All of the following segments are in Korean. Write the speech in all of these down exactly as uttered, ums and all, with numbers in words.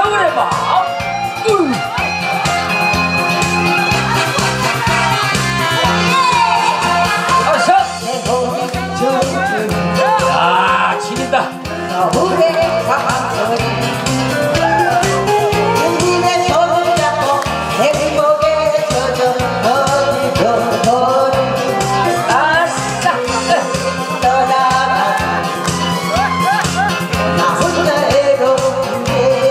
겨울의 밤. 아, 지린다. 겨울의 밤소리 윤님의 손을 잡고 행복에 젖어 어디로 아싸 떠나가 나 혼자 외로운데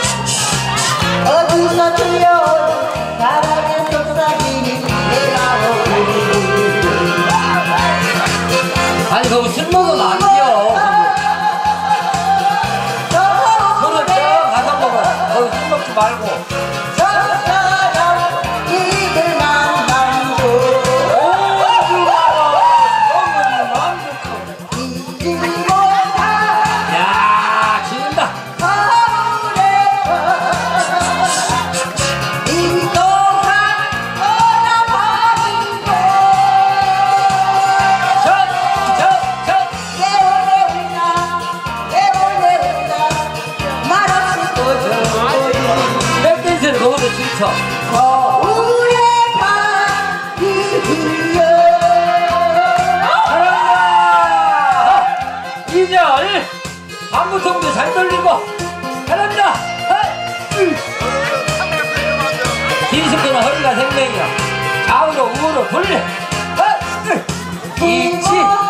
어디서 들려온 사랑의 속삭임이 내 마음을 아니 그거 술 먹으면 안 돼요. 술을 쭉 가서 먹어. 거기 술 먹지 말고. 야, 지른다. 백댄스를 거기서 춤춰. 겨울의 밤이여 잘한다. 이절 방구통도 잘 돌리고 잘한다. 뒤집기는 허리가 생명이야. 좌우로 우로 돌려. 이치